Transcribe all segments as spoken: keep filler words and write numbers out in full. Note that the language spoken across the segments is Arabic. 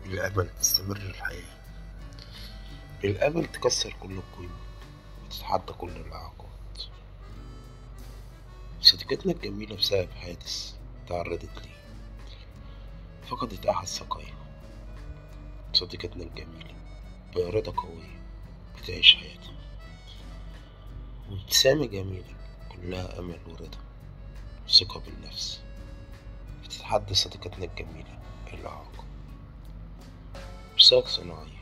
بالأمل تستمر الحياة، بالأمل تكسر كل القيود وتتحدى كل الإعاقات. صديقتنا الجميلة بسبب حادث تعرضت ليه فقدت أحد ساقيها. صديقتنا الجميلة بإرادة قوية بتعيش حياتها وابتسامة جميلة كلها أمل ورضا وثقة بالنفس. بتتحدى صديقتنا الجميلة الإعاقة بساق صناعية.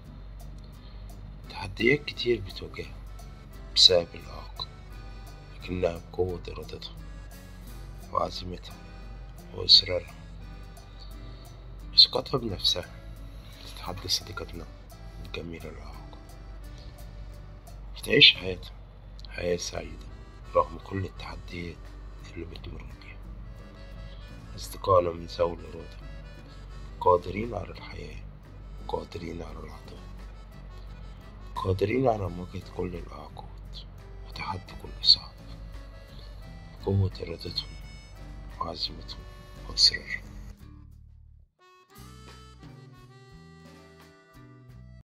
تحديات كتير بتواجهها بسبب الإعاقة، لكنها بقوة إرادتها وعزيمتها وإصرارها وثقتها بنفسها بتتحدى صديقتنا الجميلة الإعاقة بتعيش حياتها حياة سعيدة رغم كل التحديات اللي بتمر بيها. أصدقائنا من ذوي الإرادة قادرين على الحياة، قادرين على العطاء، قادرين على مواجهة كل الإعاقات وتحدي كل صعب بقوة إرادتهم وعزيمتهم وإصرارهم.